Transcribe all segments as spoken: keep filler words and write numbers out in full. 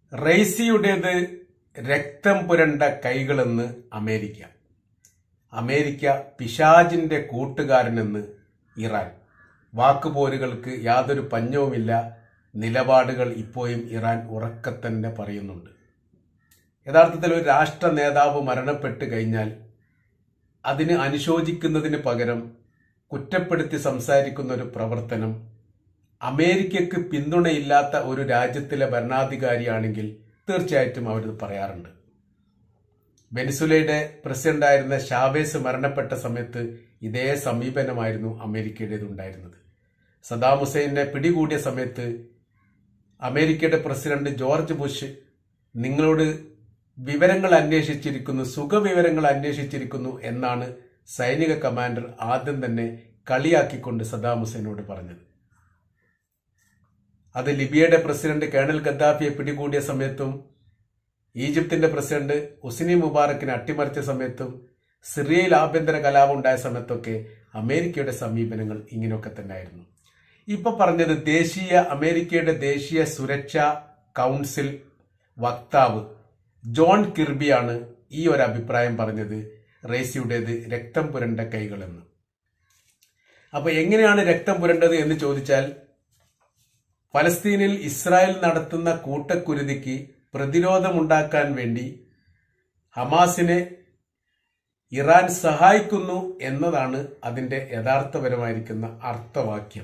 റെയ്സിയുടേത് രക്തം പുരണ്ട കൈകളെന്ന് America. America പിശാചിന്റെ കൂട്ടുകാരനെന്ന് Iran. വാക്കുപോരുകൾക്ക് യാതൊരു പഞ്ഞവുമില്ല. നിലപാടുകൾ ഇപ്പോഴും ഇറാൻ ഉറക്കത്തന്നെ പറയുന്നുണ്ട്. യഥാർത്ഥത്തിൽ ഒരു രാഷ്ട്ര നേതാവ് മരണപ്പെട്ട് കഴിഞ്ഞാൽ അതിന് അനുശോചിക്കുന്നതിന് പകരം കുറ്റപ്പെടുത്തി സംസാരിക്കുന്ന ഒരു പ്രവർത്തനം അമേരിക്കക്ക് പിന്തുണയില്ലാത്ത ഒരു രാജ്യത്തിലെ ഭരണാധികാരിയാണെങ്കിൽ തീർച്ചയായിട്ടും അവരിത് പറയാറുണ്ട്. വെനിസുലയുടെ പ്രസിഡന്റായിരുന്ന ഷാവേസ് മരണപ്പെട്ട സമയത്ത് ഇതേ സമീപനമായിരുന്നു അമേരിക്കയുടേതുണ്ടായിരുന്നത്. സദാം ഹുസൈനെ പിടികൂടിയ സമയത്ത് അമേരിക്കയുടെ പ്രസിഡന്റ് ജോർജ് ബുഷ് നിങ്ങളോട് വിവരങ്ങൾ അന്വേഷിച്ചിരിക്കുന്നു, സുഖവിവരങ്ങൾ അന്വേഷിച്ചിരിക്കുന്നു എന്നാണ് സൈനിക കമാൻഡർ ആദ്യം തന്നെ കളിയാക്കിക്കൊണ്ട് സദാം ഹുസൈനോട് പറഞ്ഞത്. അത് ലിബിയയുടെ പ്രസിഡന്റ് കേണൽ ഗദ്ദാഫിയെ പിടികൂടിയ സമയത്തും ഈജിപ്തിന്റെ പ്രസിഡന്റ് ഹുസ്നി മുബാറക്കിനെ അട്ടിമറിച്ച സമയത്തും സിറിയയിൽ ആഭ്യന്തര കലാപം ഉണ്ടായ സമയത്തൊക്കെ അമേരിക്കയുടെ സമീപനങ്ങൾ ഇങ്ങനെയൊക്കെ തന്നെയായിരുന്നു. ഇപ്പൊ പറഞ്ഞത് ദേശീയ അമേരിക്കയുടെ ദേശീയ സുരക്ഷാ കൗൺസിൽ വക്താവ് ജോൺ കിർബിയാണ് ഈ ഒരു അഭിപ്രായം പറഞ്ഞത്, റെയ്സിയുടേത് രക്തം പുരണ്ട കൈകളെന്ന്. അപ്പൊ എങ്ങനെയാണ് രക്തം പുരണ്ടത് എന്ന് ചോദിച്ചാൽ, ഫലസ്തീനിൽ ഇസ്രായേൽ നടത്തുന്ന കൂട്ടക്കുരുതിക്ക് പ്രതിരോധമുണ്ടാക്കാൻ വേണ്ടി ഹമാസിനെ ഇറാൻ സഹായിക്കുന്നു എന്നതാണ് അതിന്റെ യഥാർത്ഥപരമായിരിക്കുന്ന അർത്ഥവാക്യം.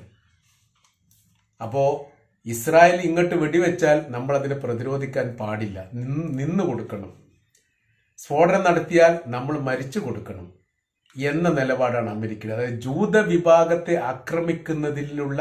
അപ്പോ ഇസ്രായേൽ ഇങ്ങോട്ട് വെടിവെച്ചാൽ നമ്മൾ അതിനെ പ്രതിരോധിക്കാൻ പാടില്ല, നിന്നു കൊടുക്കണം. സ്ഫോടനം നടത്തിയാൽ നമ്മൾ മരിച്ചു കൊടുക്കണം എന്ന നിലപാടാണ് അമേരിക്ക. അതായത് ജൂത വിഭാഗത്തെ ആക്രമിക്കുന്നതിലുള്ള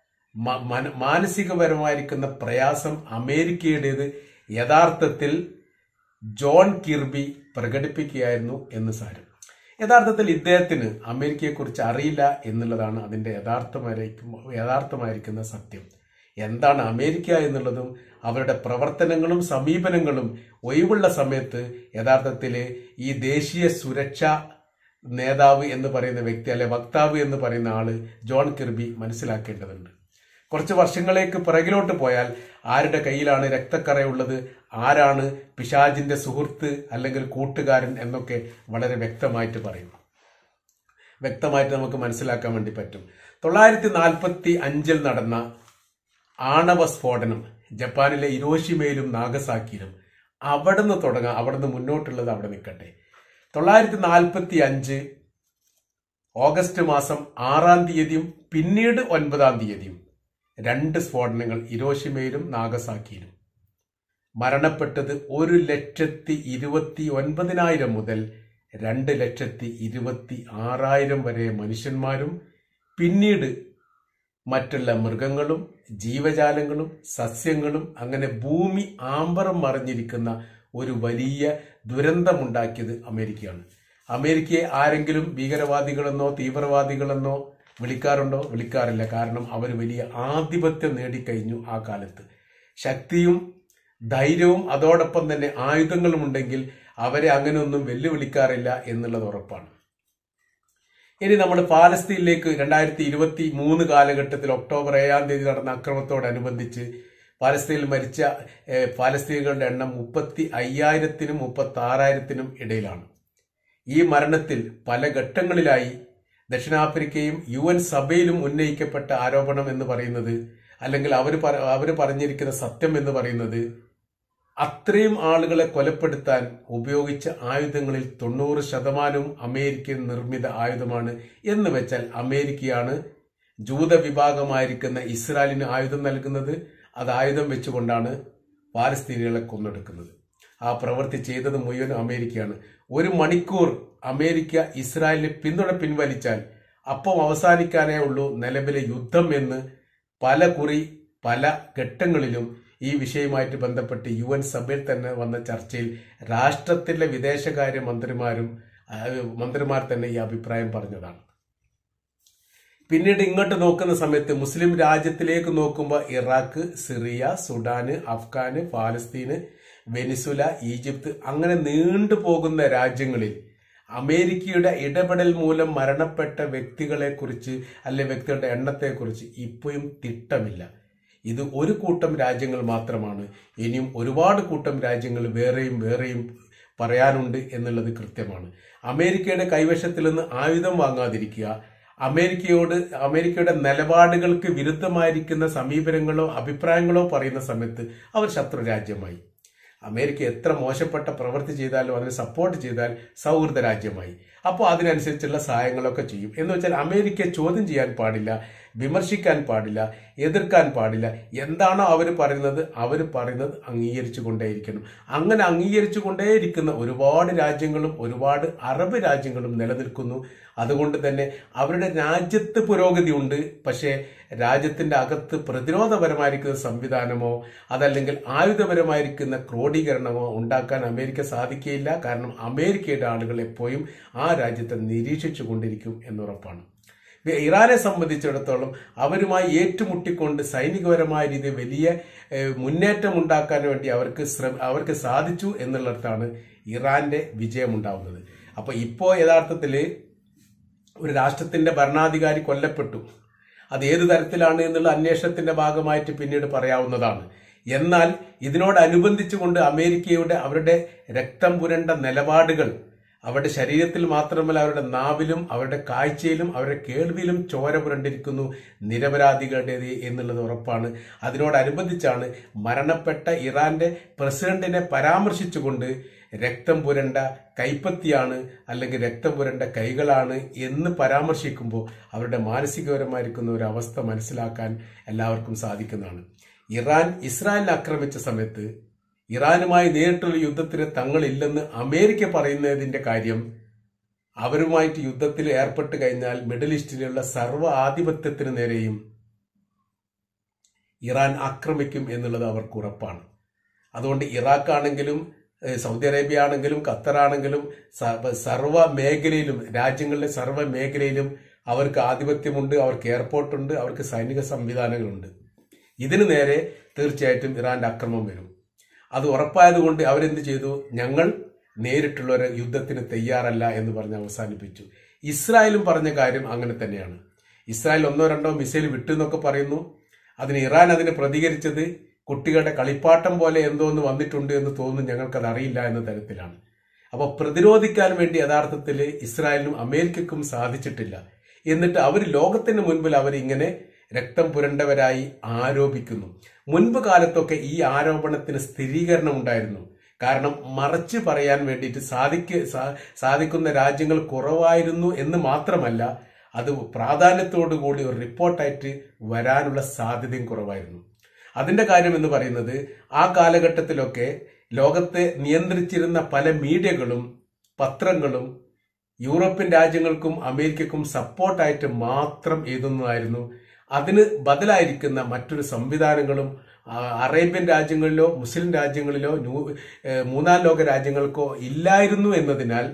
മാനസികപരമായിരിക്കുന്ന പ്രയാസം അമേരിക്കയുടേത് യഥാർത്ഥത്തിൽ ജോൺ കിർബി പ്രകടിപ്പിക്കുകയായിരുന്നു എന്ന് സാരം. യഥാർത്ഥത്തിൽ ഇദ്ദേഹത്തിന് അമേരിക്കയെക്കുറിച്ച് അറിയില്ല എന്നുള്ളതാണ് അതിന്റെ യഥാർത്ഥമായിരിക്കും യഥാർത്ഥമായിരിക്കുന്ന സത്യം. എന്താണ് അമേരിക്ക എന്നുള്ളതും അവരുടെ പ്രവർത്തനങ്ങളും സമീപനങ്ങളും ഒഴിവുള്ള സമയത്ത് യഥാർത്ഥത്തിൽ ഈ ദേശീയ സുരക്ഷാ നേതാവ് എന്ന് പറയുന്ന വ്യക്തി, അല്ലെ വക്താവ് എന്ന് പറയുന്ന ആള് ജോൺ കിർബി മനസ്സിലാക്കേണ്ടതുണ്ട്. കുറച്ച് വർഷങ്ങളേക്ക് പിറകിലോട്ട് പോയാൽ ആരുടെ കയ്യിലാണ് രക്തക്കറയുള്ളത്, ആരാണ് പിശാചിന്റെ സുഹൃത്ത് അല്ലെങ്കിൽ കൂട്ടുകാരൻ എന്നൊക്കെ വളരെ വ്യക്തമായിട്ട് പറയും, വ്യക്തമായിട്ട് നമുക്ക് മനസ്സിലാക്കാൻ വേണ്ടി പറ്റും. തൊള്ളായിരത്തി നാൽപ്പത്തി അഞ്ചിൽ നടന്ന ആണവ സ്ഫോടനം ജപ്പാനിലെ ഹിരോഷിമയിലും നാഗസാക്കിയിലും അവിടുന്ന് തുടങ്ങാം, അവിടുന്ന് മുന്നോട്ടുള്ളത് അവിടെ നിൽക്കട്ടെ. തൊള്ളായിരത്തി നാൽപ്പത്തി അഞ്ച് ഓഗസ്റ്റ് മാസം ആറാം തീയതിയും പിന്നീട് ഒൻപതാം തീയതിയും രണ്ട് സ്ഫോടനങ്ങൾ ഹിരോഷിമയിലും നാഗസാക്കിയിലും. മരണപ്പെട്ടത് ഒരു ലക്ഷത്തി ഇരുപത്തി ഒൻപതിനായിരം മുതൽ രണ്ട് ലക്ഷത്തി ഇരുപത്തി ആറായിരം വരെ മനുഷ്യന്മാരും പിന്നീട് മറ്റുള്ള മൃഗങ്ങളും ജീവജാലങ്ങളും സസ്യങ്ങളും, അങ്ങനെ ഭൂമി ആമ്പറം മറിഞ്ഞിരിക്കുന്ന ഒരു വലിയ ദുരന്തമുണ്ടാക്കിയത് അമേരിക്കയാണ്. അമേരിക്കയെ ആരെങ്കിലും ഭീകരവാദികളെന്നോ തീവ്രവാദികളെന്നോ വിളിക്കാറുണ്ടോ? വിളിക്കാറില്ല. കാരണം അവർ വലിയ ആധിപത്യം നേടിക്കഴിഞ്ഞു. ആ കാലത്ത് ശക്തിയും ധൈര്യവും അതോടൊപ്പം തന്നെ ആയുധങ്ങളും ഉണ്ടെങ്കിൽ അവരെ അങ്ങനെയൊന്നും വെല്ലുവിളിക്കാറില്ല എന്നുള്ളത് ഉറപ്പാണ്. ഇനി നമ്മൾ പാലസ്തീനിലേക്ക് രണ്ടായിരത്തി ഇരുപത്തി മൂന്ന് കാലഘട്ടത്തിൽ ഒക്ടോബർ ഏഴാം തീയതി നടന്ന അക്രമത്തോടനുബന്ധിച്ച് പാലസ്തീനിൽ മരിച്ച പാലസ്തീനികളുടെ എണ്ണം മുപ്പത്തി അയ്യായിരത്തിനും മുപ്പത്തി ആറായിരത്തിനും ഇടയിലാണ്. ഈ മരണത്തിൽ പല ഘട്ടങ്ങളിലായി ദക്ഷിണാഫ്രിക്കയും യു എൻ സഭയിലും ഉന്നയിക്കപ്പെട്ട ആരോപണം എന്ന് പറയുന്നത്, അല്ലെങ്കിൽ അവർ അവർ പറഞ്ഞിരിക്കുന്ന സത്യം എന്ന് പറയുന്നത്, അത്രയും ആളുകളെ കൊലപ്പെടുത്താൻ ഉപയോഗിച്ച ആയുധങ്ങളിൽ തൊണ്ണൂറ് ശതമാനവും അമേരിക്കൻ നിർമ്മിത ആയുധമാണ് എന്ന് വെച്ചാൽ അമേരിക്കയാണ് ജൂത വിഭാഗമായിരിക്കുന്ന ഇസ്രായേലിന് ആയുധം നൽകുന്നത്. അത് ആയുധം വെച്ചുകൊണ്ടാണ് പാലസ്തീനികളെ കൊന്നെടുക്കുന്നത്. ആ പ്രവൃത്തി ചെയ്തത് മുഴുവനും അമേരിക്കയാണ്. ഒരു മണിക്കൂർ അമേരിക്ക ഇസ്രായേലിന് പിന്തുണ പിൻവലിച്ചാൽ അപ്പം അവസാനിക്കാനേ ഉള്ളൂ നിലവിലെ യുദ്ധം എന്ന് പല കുറി പല ഘട്ടങ്ങളിലും ഈ വിഷയവുമായിട്ട് ബന്ധപ്പെട്ട് യു എൻ സഭയിൽ തന്നെ വന്ന ചർച്ചയിൽ രാഷ്ട്രത്തിലെ വിദേശകാര്യ മന്ത്രിമാരും മന്ത്രിമാർ തന്നെ ഈ അഭിപ്രായം പറഞ്ഞതാണ്. പിന്നീട് ഇങ്ങോട്ട് നോക്കുന്ന സമയത്ത് മുസ്ലിം രാജ്യത്തിലേക്ക് നോക്കുമ്പോൾ Iraq, Syria, Sudan, Afghan, Palestine, Venezuela, Egypt, അങ്ങനെ നീണ്ടു പോകുന്ന രാജ്യങ്ങളിൽ അമേരിക്കയുടെ ഇടപെടൽ മൂലം മരണപ്പെട്ട വ്യക്തികളെ കുറിച്ച് അല്ലെ വ്യക്തികളുടെ എണ്ണത്തെക്കുറിച്ച് ഇപ്പോഴും തിട്ടമില്ല. ഇത് ഒരു കൂട്ടം രാജ്യങ്ങൾ മാത്രമാണ്. ഇനിയും ഒരുപാട് കൂട്ടം രാജ്യങ്ങൾ വേറെയും വേറെയും പറയാനുണ്ട് എന്നുള്ളത് കൃത്യമാണ്. അമേരിക്കയുടെ കൈവശത്തിൽ നിന്ന് ആയുധം വാങ്ങാതിരിക്കുക, അമേരിക്കയോട് അമേരിക്കയുടെ നിലപാടുകൾക്ക് വിരുദ്ധമായിരിക്കുന്ന സമീപനങ്ങളോ അഭിപ്രായങ്ങളോ പറയുന്ന സമയത്ത് അവർ ശത്രു രാജ്യമായി. അമേരിക്ക എത്ര മോശപ്പെട്ട പ്രവൃത്തി ചെയ്താലും അതിനെ സപ്പോർട്ട് ചെയ്താൽ സൗഹൃദ രാജ്യമായി. അപ്പോൾ അതിനനുസരിച്ചുള്ള സഹായങ്ങളൊക്കെ ചെയ്യും. എന്ന് വെച്ചാൽ അമേരിക്ക ചോദ്യം ചെയ്യാൻ പാടില്ല, വിമർശിക്കാൻ പാടില്ല, എതിർക്കാൻ പാടില്ല. എന്താണോ അവർ പറയുന്നത് അവർ പറയുന്നത് അംഗീകരിച്ചു കൊണ്ടേയിരിക്കണം. അങ്ങനെ അംഗീകരിച്ചു കൊണ്ടേയിരിക്കുന്ന ഒരുപാട് രാജ്യങ്ങളും ഒരുപാട് അറബ് രാജ്യങ്ങളും നിലനിൽക്കുന്നു. അതുകൊണ്ട് തന്നെ അവരുടെ രാജ്യത്ത് പുരോഗതി ഉണ്ട്. പക്ഷേ രാജ്യത്തിന്റെ അകത്ത് പ്രതിരോധപരമായിരിക്കുന്ന സംവിധാനമോ അതല്ലെങ്കിൽ ആയുധപരമായിരിക്കുന്ന ക്രോഡീകരണമോ ഉണ്ടാക്കാൻ അമേരിക്ക സാധിക്കുകയില്ല. കാരണം അമേരിക്കയുടെ ആളുകൾ എപ്പോഴും ആ രാജ്യത്തെ നിരീക്ഷിച്ചു കൊണ്ടിരിക്കും എന്നുറപ്പാണ്. ഇറാനെ സംബന്ധിച്ചിടത്തോളം അവരുമായി ഏറ്റുമുട്ടിക്കൊണ്ട് സൈനികപരമായ രീതിയിൽ വലിയ മുന്നേറ്റം ഉണ്ടാക്കാൻ വേണ്ടി അവർക്ക് ശ്രമ അവർക്ക് സാധിച്ചു എന്നുള്ളിടത്താണ് ഇറാന്റെ വിജയമുണ്ടാവുന്നത്. അപ്പൊ ഇപ്പോ യഥാർത്ഥത്തിൽ ഒരു രാഷ്ട്രത്തിന്റെ ഭരണാധികാരി കൊല്ലപ്പെട്ടു. അത് ഏത് തരത്തിലാണ് എന്നുള്ള അന്വേഷണത്തിന്റെ ഭാഗമായിട്ട് പിന്നീട് പറയാവുന്നതാണ്. എന്നാൽ ഇതിനോടനുബന്ധിച്ചുകൊണ്ട് അമേരിക്കയുടെ അവരുടെ രക്തം പുരണ്ട നിലപാടുകൾ അവരുടെ ശരീരത്തിൽ മാത്രമല്ല അവരുടെ നാവിലും അവരുടെ കാഴ്ചയിലും അവരുടെ കേൾവിയിലും ചോര പുരണ്ടിരിക്കുന്നു നിരപരാധികളുടേത് എന്നുള്ളത് ഉറപ്പാണ്. അതിനോടനുബന്ധിച്ചാണ് മരണപ്പെട്ട ഇറാന്റെ പ്രസിഡന്റിനെ പരാമർശിച്ചുകൊണ്ട് രക്തം പുരണ്ട കൈപ്പത്തിയാണ് അല്ലെങ്കിൽ രക്തം പുരണ്ട കൈകളാണ് എന്ന് പരാമർശിക്കുമ്പോൾ അവരുടെ മാനസികപരമായിരിക്കുന്ന ഒരു അവസ്ഥ മനസ്സിലാക്കാൻ എല്ലാവർക്കും സാധിക്കുന്നതാണ്. ഇറാൻ ഇസ്രായേലിനെ ആക്രമിച്ച സമയത്ത് ഇറാനുമായി നേരിട്ടുള്ള യുദ്ധത്തിന് തങ്ങളില്ലെന്ന് അമേരിക്ക പറയുന്നതിന്റെ കാര്യം അവരുമായിട്ട് യുദ്ധത്തിൽ ഏർപ്പെട്ട് കഴിഞ്ഞാൽ മിഡിൽ ഈസ്റ്റിലുള്ള സർവ്വ ആധിപത്യത്തിന് നേരെയും ഇറാൻ ആക്രമിക്കും എന്നുള്ളത് അവർക്ക് ഉറപ്പാണ്. അതുകൊണ്ട് ഇറാഖ് ആണെങ്കിലും സൗദി അറേബ്യ ആണെങ്കിലും ഖത്തറാണെങ്കിലും സർവ്വ മേഖലയിലും രാജ്യങ്ങളിലെ സർവ്വ മേഖലയിലും അവർക്ക് ആധിപത്യമുണ്ട്, അവർക്ക് എയർപോർട്ടുണ്ട്, അവർക്ക് സൈനിക സംവിധാനങ്ങളുണ്ട്. ഇതിനു നേരെ തീർച്ചയായിട്ടും ഇറാന്റെ ആക്രമണം വരും. അത് ഉറപ്പായതുകൊണ്ട് അവരെന്ത് ചെയ്തു? ഞങ്ങൾ നേരിട്ടുള്ള ഒരു യുദ്ധത്തിന് തയ്യാറല്ല എന്ന് പറഞ്ഞ് അവസാനിപ്പിച്ചു. ഇസ്രായേലും പറഞ്ഞ കാര്യം അങ്ങനെ തന്നെയാണ്. ഇസ്രായേൽ ഒന്നോ രണ്ടോ മിസൈൽ വിട്ടെന്നൊക്കെ പറയുന്നു. അതിന് ഇറാൻ അതിന് പ്രതികരിച്ചത് കുട്ടികളുടെ കളിപ്പാട്ടം പോലെ എന്തോന്ന് വന്നിട്ടുണ്ട് എന്ന് തോന്നുന്നു, ഞങ്ങൾക്കത് അറിയില്ല എന്ന തരത്തിലാണ്. അപ്പോൾ പ്രതിരോധിക്കാൻ വേണ്ടി യഥാർത്ഥത്തിൽ ഇസ്രായേലിനും അമേരിക്കക്കും സാധിച്ചിട്ടില്ല. എന്നിട്ട് അവർ ലോകത്തിന് മുൻപിൽ അവരിങ്ങനെ രക്തം പുരണ്ടവരായി ആരോപിക്കുന്നു. മുൻപ് കാലത്തൊക്കെ ഈ ആരോപണത്തിന് സ്ഥിരീകരണം ഉണ്ടായിരുന്നു. കാരണം മറച്ചു പറയാൻ വേണ്ടിയിട്ട് സാധിക്ക സാധിക്കുന്ന രാജ്യങ്ങൾ കുറവായിരുന്നു എന്ന് മാത്രമല്ല, അത് പ്രാധാന്യത്തോടു കൂടി ഒരു റിപ്പോർട്ടായിട്ട് വരാനുള്ള സാധ്യതയും കുറവായിരുന്നു. അതിന്റെ കാര്യം എന്ന് പറയുന്നത് ആ കാലഘട്ടത്തിലൊക്കെ ലോകത്തെ നിയന്ത്രിച്ചിരുന്ന പല മീഡിയകളും പത്രങ്ങളും യൂറോപ്യൻ രാജ്യങ്ങൾക്കും അമേരിക്കക്കും സപ്പോർട്ടായിട്ട് മാത്രം എഴുതുന്നതായിരുന്നു. അതിന് ബദലായിരിക്കുന്ന മറ്റൊരു സംവിധാനങ്ങളും അറേബ്യൻ രാജ്യങ്ങളിലോ മുസ്ലിം രാജ്യങ്ങളിലോ മൂന്നാം ലോക രാജ്യങ്ങൾക്കോ ഇല്ലായിരുന്നു എന്നതിനാൽ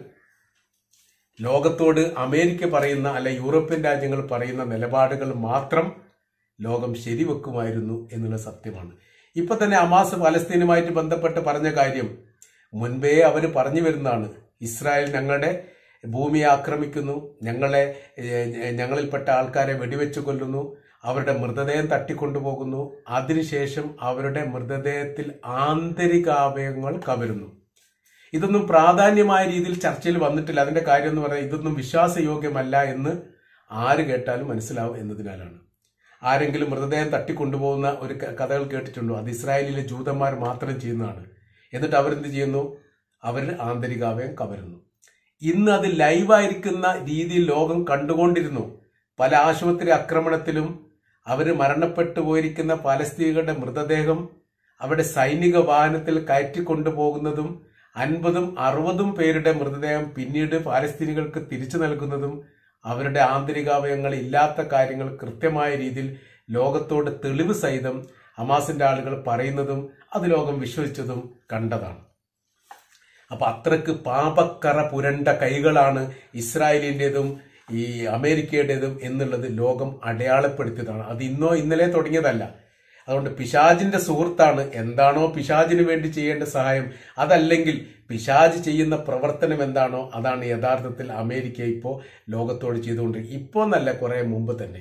ലോകത്തോട് അമേരിക്ക പറയുന്ന അല്ലെ യൂറോപ്യൻ രാജ്യങ്ങൾ പറയുന്ന നിലപാടുകൾ മാത്രം ലോകം ശരിവെക്കുമായിരുന്നു എന്നുള്ള സത്യമാണ്. ഇപ്പൊ തന്നെ ഹമാസ് പലസ്തീനുമായിട്ട് ബന്ധപ്പെട്ട് പറഞ്ഞ കാര്യം മുൻപേ അവർ പറഞ്ഞു വരുന്നതാണ്. ഇസ്രായേൽ ഞങ്ങളുടെ ഭൂമിയെ ആക്രമിക്കുന്നു, ഞങ്ങളെ ഞങ്ങളിൽപ്പെട്ട ആൾക്കാരെ വെടിവെച്ചു കൊല്ലുന്നു, അവരുടെ മൃതദേഹം തട്ടിക്കൊണ്ടുപോകുന്നു, അതിനുശേഷം അവരുടെ മൃതദേഹത്തിൽ ആന്തരികാവയവങ്ങൾ കവരുന്നു. ഇതൊന്നും പ്രാധാന്യമായ രീതിയിൽ ചർച്ചയിൽ വന്നിട്ടില്ല. അതിന്റെ കാര്യം എന്ന് പറഞ്ഞാൽ ഇതൊന്നും വിശ്വാസയോഗ്യമല്ല എന്ന് ആര് കേട്ടാലും മനസ്സിലാവും എന്നതിനാലാണ്. ആരെങ്കിലും മൃതദേഹം തട്ടിക്കൊണ്ടുപോകുന്ന ഒരു കഥകൾ കേട്ടിട്ടുണ്ടോ? അത് ഇസ്രായേലിലെ ജൂതന്മാർ മാത്രം ചെയ്യുന്നതാണ്. എന്നിട്ട് അവരെന്ത് ചെയ്യുന്നു? അവർ ആന്തരികാവയം കവരുന്നു. ഇന്ന് അത് ലൈവായിരിക്കുന്ന രീതിയിൽ ലോകം കണ്ടുകൊണ്ടിരുന്നു. പല ആശുപത്രി ആക്രമണത്തിലും അവർ മരണപ്പെട്ടു പോയിരിക്കുന്ന പാലസ്തീനികളുടെ മൃതദേഹം അവരുടെ സൈനിക വാഹനത്തിൽ കയറ്റിക്കൊണ്ടുപോകുന്നതും അൻപതും അറുപതും പേരുടെ മൃതദേഹം പിന്നീട് പാലസ്തീനികൾക്ക് തിരിച്ചു നൽകുന്നതും അവരുടെ ആന്തരികാവയവങ്ങൾ ഇല്ലാത്ത കാര്യങ്ങൾ കൃത്യമായ രീതിയിൽ ലോകത്തോട് തെളിവ് സഹിതം ഹമാസിന്റെ ആളുകൾ പറയുന്നതും അത് ലോകം വിശ്വസിച്ചതും കണ്ടതാണ്. അപ്പൊ അത്രക്ക് പാപക്കറ പുരണ്ട കൈകളാണ് ഇസ്രായേലിന്റേതും ഈ അമേരിക്കയുടേതും എന്നുള്ളത് ലോകം അടയാളപ്പെടുത്തിയതാണ്. അത് ഇന്നോ ഇന്നലെ തുടങ്ങിയതല്ല. അതുകൊണ്ട് പിശാചിന്റെ സുഹൃത്താണ്. എന്താണോ പിശാചിന് വേണ്ടി ചെയ്യേണ്ട സഹായം, അതല്ലെങ്കിൽ പിശാച് ചെയ്യുന്ന പ്രവർത്തനം എന്താണോ അതാണ് യഥാർത്ഥത്തിൽ അമേരിക്ക ഇപ്പോൾ ലോകത്തോട് ചെയ്തുകൊണ്ടിരിക്കുന്നത്. ഇപ്പോൾ എന്നല്ല, കുറെ മുമ്പ് തന്നെ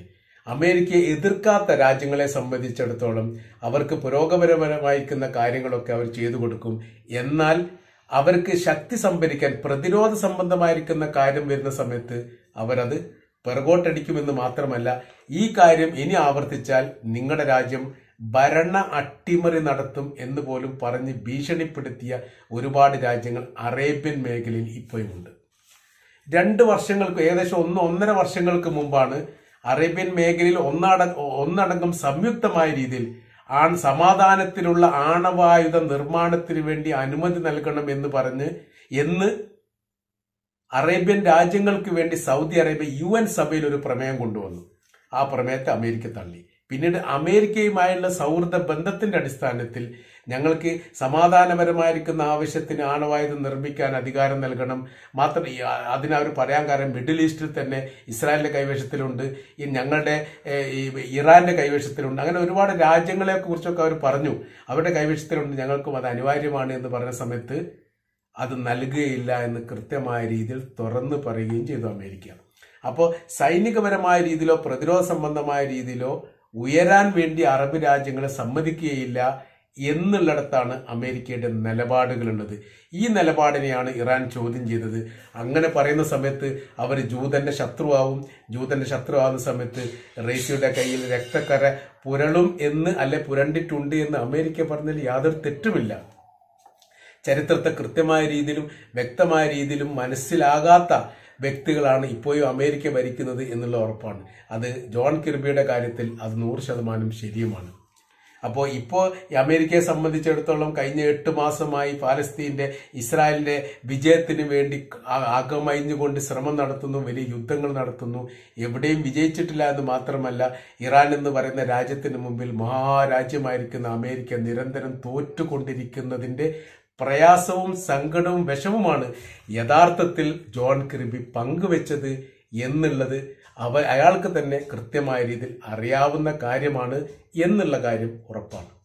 അമേരിക്കയെ എതിർക്കാത്ത രാജ്യങ്ങളെ സംബന്ധിച്ചിടത്തോളം അവർക്ക് പുരോഗമനപരമായിരിക്കുന്ന കാര്യങ്ങളൊക്കെ അവർ ചെയ്തു കൊടുക്കും. എന്നാൽ അവർക്ക് ശക്തി സംഭരിക്കാൻ പ്രതിരോധ സംബന്ധമായിരിക്കുന്ന കാര്യം വരുന്ന സമയത്ത് അവരത് പിറകോട്ടടിക്കുമെന്ന് മാത്രമല്ല, ഈ കാര്യം ഇനി ആവർത്തിച്ചാൽ നിങ്ങളുടെ രാജ്യം ഭരണ അട്ടിമറി നടത്തും എന്ന് പോലും പറഞ്ഞ് ഭീഷണിപ്പെടുത്തിയ ഒരുപാട് രാജ്യങ്ങൾ അറേബ്യൻ മേഖലയിൽ ഇപ്പോഴുമുണ്ട്. രണ്ട് വർഷങ്ങൾക്ക് ഏകദേശം ഒന്ന് ഒന്നര വർഷങ്ങൾക്ക് മുമ്പാണ് അറേബ്യൻ മേഖലയിൽ ഒന്നട ഒന്നടങ്കം സംയുക്തമായ രീതിയിൽ ആൺ സമാധാനത്തിലുള്ള ആണവായുധ നിർമ്മാണത്തിന് വേണ്ടി അനുമതി നൽകണം എന്ന് പറഞ്ഞ് എന്ന് അറേബ്യൻ രാജ്യങ്ങൾക്ക് വേണ്ടി സൗദി അറേബ്യ യു എൻ സഭയിൽ ഒരു പ്രമേയം കൊണ്ടുവന്നു. ആ പ്രമേയത്തെ അമേരിക്ക തള്ളി. പിന്നീട് അമേരിക്കയുമായുള്ള സൗഹൃദ ബന്ധത്തിന്റെ അടിസ്ഥാനത്തിൽ ഞങ്ങൾക്ക് സമാധാനപരമായിരിക്കുന്ന ആവശ്യത്തിന് ആണവായുധം നിർമ്മിക്കാൻ അധികാരം നൽകണം. മാത്രം അതിനവർ പറയാൻ കാരണം മിഡിൽ ഈസ്റ്റിൽ തന്നെ ഇസ്രായേലിന്റെ കൈവശത്തിലുണ്ട്, ഈ ഞങ്ങളുടെ ഇറാന്റെ കൈവശത്തിലുണ്ട്, അങ്ങനെ ഒരുപാട് രാജ്യങ്ങളെ കുറിച്ചൊക്കെ അവർ പറഞ്ഞു അവരുടെ കൈവശത്തിലുണ്ട്, ഞങ്ങൾക്കും അത് അനിവാര്യമാണ് എന്ന് പറഞ്ഞ സമയത്ത് അത് നൽകുകയില്ല എന്ന് കൃത്യമായ രീതിയിൽ തുറന്നു പറയുകയും ചെയ്തു അമേരിക്ക. അപ്പോൾ സൈനികപരമായ രീതിയിലോ പ്രതിരോധ സംബന്ധമായ രീതിയിലോ ഉയരാൻ വേണ്ടി അറബ് രാജ്യങ്ങളെ സമ്മതിക്കുകയില്ല എന്നുള്ളിടത്താണ് അമേരിക്കയുടെ നിലപാടുകളുള്ളത്. ഈ നിലപാടിനെയാണ് ഇറാൻ ചോദ്യം ചെയ്തത്. അങ്ങനെ പറയുന്ന സമയത്ത് അവർ ജൂതന്റെ ശത്രുവാകും, ജൂതന്റെ ശത്രുവാകുന്ന സമയത്ത് റഷ്യയുടെ കയ്യിൽ രക്തക്കര പുരളും എന്ന് അല്ലെ പുരണ്ടിട്ടുണ്ട് എന്ന് അമേരിക്ക പറഞ്ഞതിൽ യാതൊരു തെറ്റുമില്ല. ചരിത്രത്തെ കൃത്യമായ രീതിയിലും വ്യക്തമായ രീതിയിലും മനസ്സിലാകാത്ത വ്യക്തികളാണ് ഇപ്പോഴും അമേരിക്ക ഭരിക്കുന്നത് എന്നുള്ള ഉറപ്പാണ്. അത് ജോൺ കിർബിയുടെ കാര്യത്തിൽ അത് നൂറ് ശതമാനം ശരിയുമാണ്. അപ്പോൾ ഇപ്പോൾ അമേരിക്കയെ സംബന്ധിച്ചിടത്തോളം കഴിഞ്ഞ എട്ട് മാസമായി പാലസ്തീന്റെ ഇസ്രായേലിന്റെ വിജയത്തിന് വേണ്ടി അകമഴിഞ്ഞുകൊണ്ട് ശ്രമം നടത്തുന്നു, വലിയ യുദ്ധങ്ങൾ നടത്തുന്നു. എവിടെയും വിജയിച്ചിട്ടില്ല എന്ന് മാത്രമല്ല, ഇറാൻ എന്ന് പറയുന്ന രാജ്യത്തിന് മുമ്പിൽ മഹാരാജ്യമായിരിക്കുന്ന അമേരിക്ക നിരന്തരം തോറ്റുകൊണ്ടിരിക്കുന്നതിന്റെ പ്രയാസവും സങ്കടവും വിഷമവുമാണ് യഥാർത്ഥത്തിൽ ജോൺ കിർബി പങ്കുവെച്ചത് എന്നുള്ളത് അവ അയാൾക്ക് തന്നെ കൃത്യമായ രീതിയിൽ അറിയാവുന്ന കാര്യമാണ് എന്നുള്ള കാര്യം ഉറപ്പാണ്.